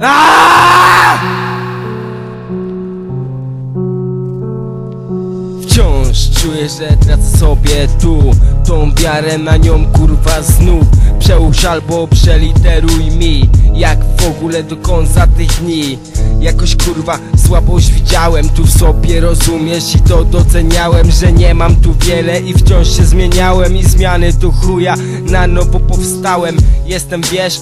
Wciąż czuję, że tracę sobie tu tą wiarę, na nią kurwa znów przełóż albo przeliteruj mi, jak w ogóle do końca tych dni. Jakoś kurwa słabość widziałem tu w sobie, rozumiesz, i to doceniałem, że nie mam tu wiele i wciąż się zmieniałem. I zmiany tu chuja, na nowo powstałem. Jestem, wiesz,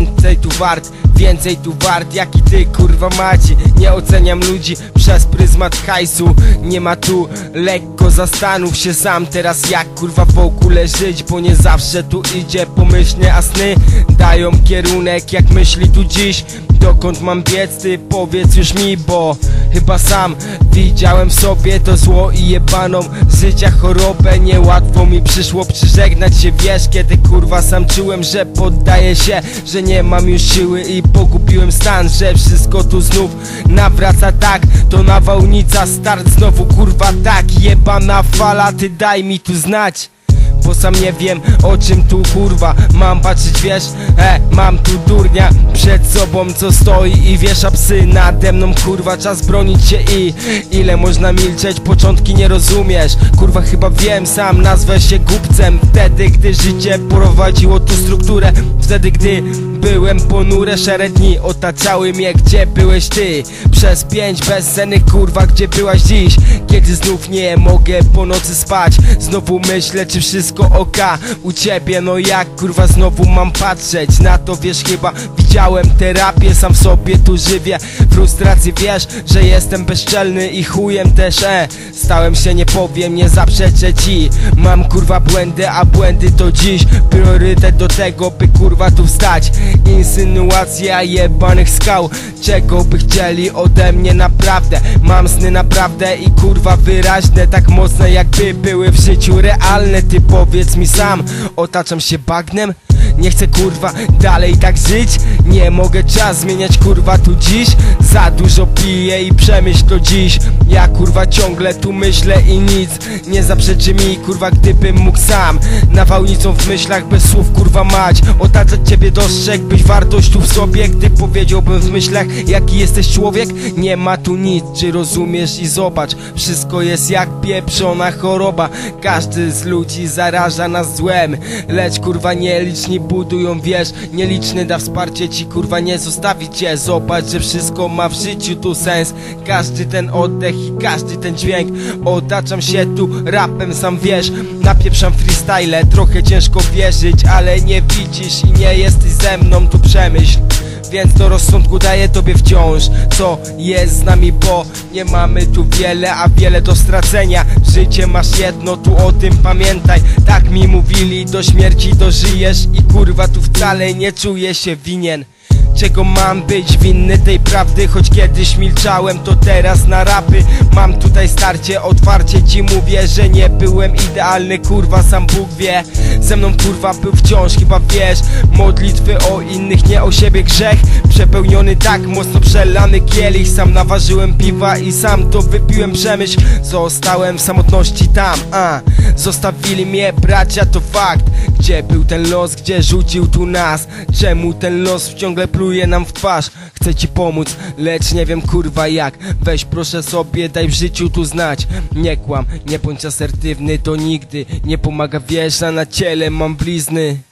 więcej tu wart, jak i ty kurwa Maci. Nie oceniam ludzi przez pryzmat hajsu. Nie ma tu lekko, zastanów się sam teraz, jak kurwa w ogóle żyć, bo nie zawsze tu idzie pomyślnie, a sny dają kierunek. Jak myśli tu dziś, dokąd mam biec, ty powiedz już mi, bo chyba sam widziałem w sobie to zło i jebaną życia chorobę. Niełatwo mi przyszło przyżegnać się, wiesz, kiedy kurwa sam czułem, że poddaję się, że nie mam już siły i pogubiłem stan, że wszystko tu znów nawraca. Tak, to nawałnica, start znowu kurwa, tak, jebana fala, ty daj mi tu znać, bo sam nie wiem, o czym tu kurwa mam patrzeć, wiesz, mam tu durnia przed sobą, co stoi i wiesza psy nade mną, kurwa, czas bronić się. I ile można milczeć, początki nie rozumiesz, kurwa, chyba wiem, sam nazwę się głupcem. Wtedy, gdy życie prowadziło tu strukturę, wtedy, gdy byłem ponury, szare dni otaczały mnie, gdzie byłeś ty? Przez 5 bezsennych, kurwa, gdzie byłaś dziś? Kiedy znów nie mogę po nocy spać, znowu myślę, czy wszystko oka u ciebie. No jak kurwa znowu mam patrzeć na to, wiesz, chyba widziałem terapię, sam w sobie tu żywię frustracji, wiesz, że jestem bezczelny i chujem też, stałem się, nie powiem, nie zaprzeczę ci. Mam kurwa błędy, a błędy to dziś priorytet do tego, by kurwa tu wstać. Insynuacja jebanych skał, czego by chcieli ode mnie naprawdę. Mam sny naprawdę i kurwa wyraźne, tak mocne jakby były w życiu realne. Ty powiedz mi sam, otaczam się bagnem? Nie chcę kurwa dalej tak żyć, nie mogę czas zmieniać kurwa tu dziś. Za dużo piję i przemyśl to dziś. Ja kurwa ciągle tu myślę i nic nie zaprzeczy mi, kurwa, gdybym mógł sam nawałnicą w myślach bez słów kurwa mać otaczać ciebie, dostrzegłbyś wartość tu w sobie, gdy powiedziałbym w myślach, jaki jesteś człowiek. Nie ma tu nic, czy rozumiesz? I zobacz, wszystko jest jak pieprzona choroba. Każdy z ludzi zaraża nas złem, lecz kurwa nieliczni budują, wiesz, nieliczny da wsparcie ci, kurwa, nie zostawi cię. Zobacz, że wszystko ma w życiu tu sens, każdy ten oddech i każdy ten dźwięk. Otaczam się tu rapem, sam wiesz, napieprzam freestyle, trochę ciężko wierzyć, ale nie widzisz i nie jesteś ze mną, tu przemyśl. Więc do rozsądku daję tobie wciąż, co jest z nami, bo nie mamy tu wiele, a wiele do stracenia. Życie masz jedno, tu o tym pamiętaj. Tak mi mówili, do śmierci dożyjesz i kurwa tu wcale nie czuję się winien. Czego mam być winny tej prawdy? Choć kiedyś milczałem, to teraz na rapy mam tutaj starcie. Otwarcie ci mówię, że nie byłem idealny, kurwa, sam Bóg wie. Ze mną kurwa był wciąż, chyba wiesz, modlitwy o innych, nie o siebie grzech. Przepełniony tak mocno przelany kielich, sam naważyłem piwa i sam to wypiłem, przemyśl. Zostałem w samotności tam, zostawili mnie bracia, to fakt. Gdzie był ten los, gdzie rzucił tu nas? Czemu ten los ciągle pluje nam w twarz? Chcę ci pomóc, lecz nie wiem kurwa jak. Weź proszę sobie, daj w życiu tu znać. Nie kłam, nie bądź asertywny, to nigdy nie pomaga, wiesz, a na ciele mam blizny.